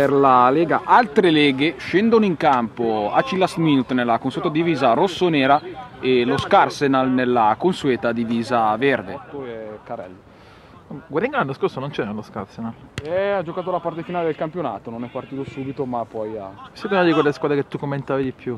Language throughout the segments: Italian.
per la Lega Altre Leghe scendono in campo AC Last Minute nella consueta divisa rosso-nera e lo Scarsenal nella consueta divisa verde. Carello. Guaringa l'anno scorso non c'era lo Scarsenal. Ha giocato la parte finale del campionato, non è partito subito ma poi ha... Sei una di quelle squadre che tu commentavi di più.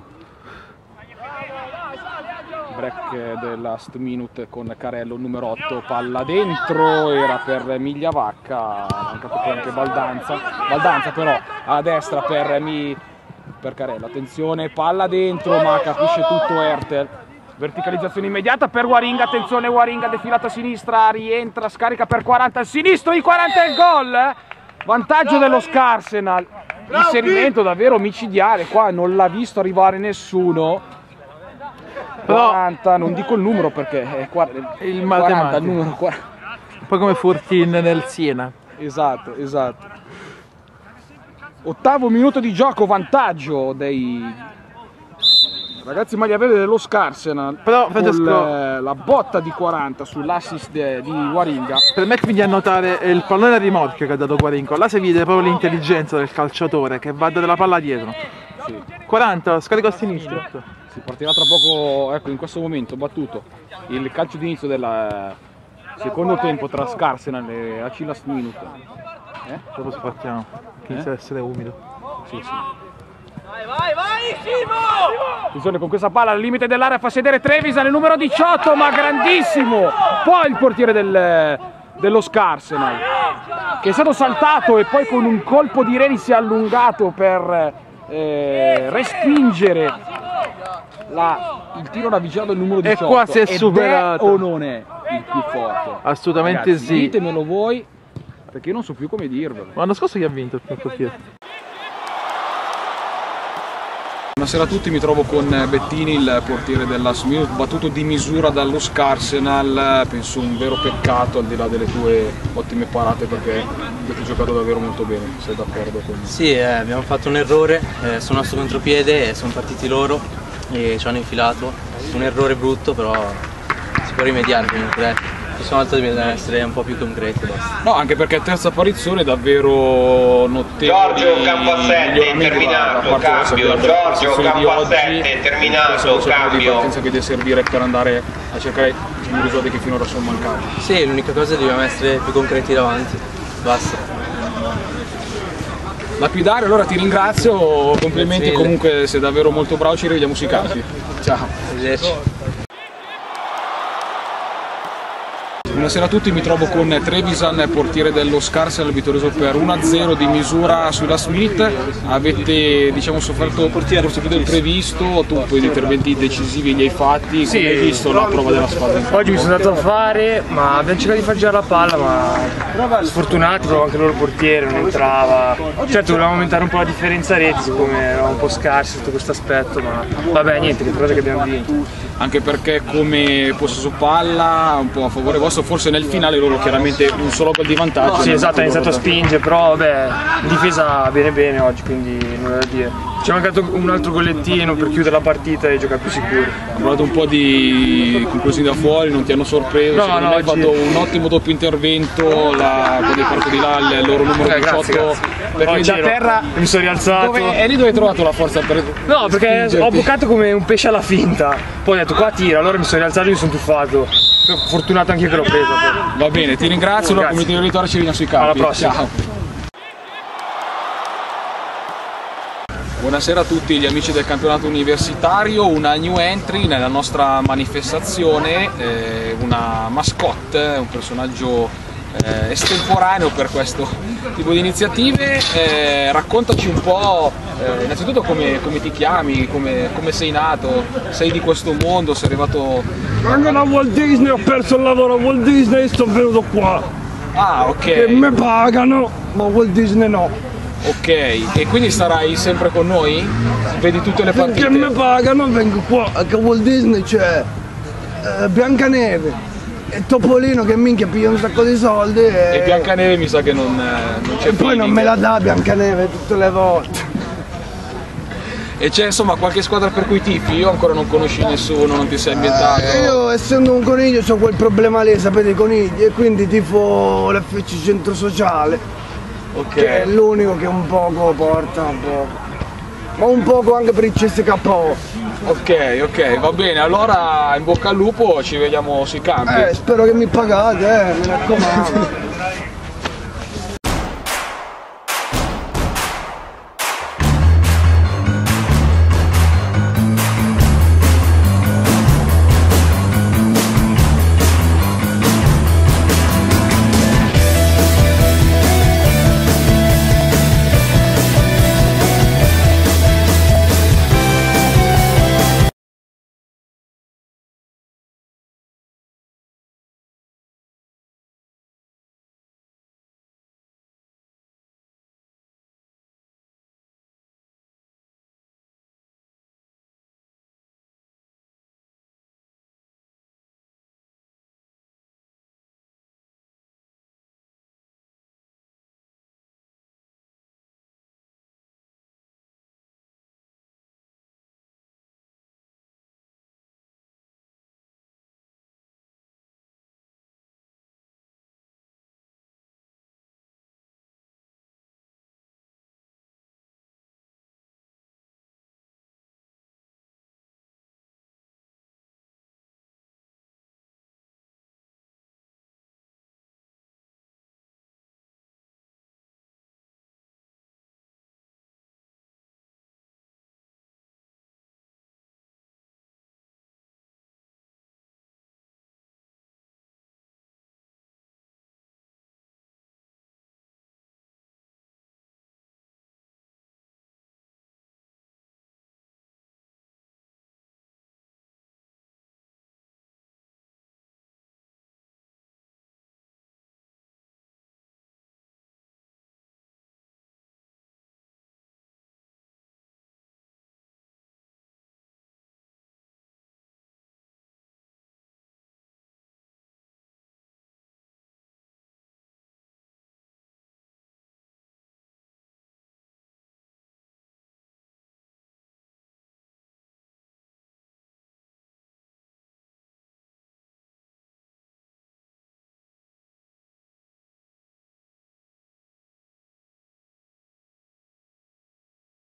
Break del Last Minute con Carello numero 8, palla dentro, era per Migliavacca, ha mancato poi anche Baldanza però a destra per Carello, attenzione, palla dentro ma capisce tutto Ertel, verticalizzazione immediata per Guaringa, attenzione Guaringa defilata a sinistra, rientra, scarica per 40 al sinistro, i 40 è il gol, vantaggio dello Scarsenal, inserimento davvero micidiale, qua non l'ha visto arrivare nessuno. 40, non dico il numero perché è il 40, il numero 40. Un po' come Furtin nel Siena. Esatto. Ottavo minuto di gioco, vantaggio dei ragazzi maglia verde dello Scarsenal. Però Francesco, con la botta di 40 sull'assist di Guaringa. permettimi di annotare il pallone a rimorchio che ha dato Guaringa. Là si vede proprio l'intelligenza del calciatore che va a dare la palla dietro. Sì. 40, scarico a sinistra. Si partirà tra poco, ecco, in questo momento battuto il calcio d'inizio del secondo tempo tra Scarsenal e AC Last Minute. Dopo si partiamo, che inizia ad essere umido. Sì. Vai, Simo! Attenzione con questa palla al limite dell'area, fa sedere Trevisan, il numero 18, ma grandissimo! Poi il portiere dello Scarsenal, che è stato saltato e poi con un colpo di reni si è allungato per respingere il tiro ravvicinato del numero 18. E qua si è superato. È o non è il più forte? Assolutamente. Ragazzi, sì. Ditemelo voi, perché io non so più come dirvelo. L'anno scorso chi ha vinto il primo portiere? Buonasera a tutti, mi trovo con Bettini, il portiere della Last Minute, battuto di misura dallo Scarsenal, penso un vero peccato al di là delle tue ottime parate perché avete giocato davvero molto bene, sei d'accordo con me? Sì, abbiamo fatto un errore, sul nostro contropiede sono partiti loro e ci hanno infilato, un errore brutto però si può rimediare comunque. La prossima volta dobbiamo essere un po' più concreti. Basta. No, anche perché terza apparizione davvero notevole. Giorgio campo a 7, terminato, cambio. Giorgio campo a 7, terminato, cambio. Penso che deve servire per andare a cercare i risultati che finora sono mancati. Sì, l'unica cosa è che dobbiamo essere più concreti davanti. Basta. Lapidare, allora ti ringrazio, complimenti comunque, sei davvero molto bravo, ci rivediamo sui campi. Ciao. Arrivederci. Buonasera a tutti, mi trovo con Trevisan, portiere dello Scarsenal, vittorioso per 1-0 di misura sulla Last Minute. Avete sofferto forse più del previsto, tu poi gli interventi decisivi li hai fatti, sì. Come hai visto la prova della squadra? Oggi mi sono dato a fare, ma abbiamo cercato di far girare la palla, ma sfortunati, proprio anche il loro portiere non entrava. Certo volevamo aumentare un po' la differenza reti, siccome eravamo un po' scarsi sotto questo aspetto, ma vabbè niente, l'importante è che abbiamo vinto. Anche perché come possesso palla un po' a favore vostro, forse nel finale loro chiaramente un solo gol di vantaggio. Sì, esatto, ha iniziato a spingere, però vabbè, in difesa bene oggi, quindi nulla da dire. Ci è mancato un altro gollettino per chiudere la partita e giocare più sicuri. Ha provato un po' di conclusioni da fuori, non ti hanno sorpreso? No, hai fatto un ottimo doppio intervento, quando hai parto di là il loro numero 18. Grazie. Perché da terra mi sono rialzato. E lì dove hai trovato la forza per... No, perché ho bucato come un pesce alla finta. Poi ho detto qua tira, allora mi sono rialzato e mi sono tuffato. Fortunato anche io che l'ho presa. Va bene, ti ringrazio, allora come ti ritorno ci vediamo sui campi. Alla prossima. Ciao. Buonasera a tutti gli amici del campionato universitario, una new entry nella nostra manifestazione, una mascotte, un personaggio estemporaneo per questo tipo di iniziative. Raccontaci un po' innanzitutto come ti chiami, come sei nato, sei di questo mondo, sei arrivato... Vengo da Walt Disney, ho perso il lavoro a Walt Disney e sono venuto qua. Ah, ok. Che mi pagano, ma Walt Disney no. Ok, e quindi sarai sempre con noi? Vedi tutte le partite? Che mi pagano vengo qua, che Walt Disney c'è Biancaneve e Topolino che minchia piglia un sacco di soldi e Biancaneve mi sa che non c'è. E poi non me la dà Biancaneve tutte le volte. E c'è insomma qualche squadra per cui tifi? Io ancora non conosci nessuno, non ti sei ambientato? Io essendo un coniglio ho quel problema lì, sapete i conigli, e quindi tifo l'FC Centro Sociale. che è l'unico che un poco porta, un poco. Ma un poco anche per il CSKO. Ok, va bene, allora in bocca al lupo, ci vediamo sui campi. Spero che mi pagate, mi raccomando.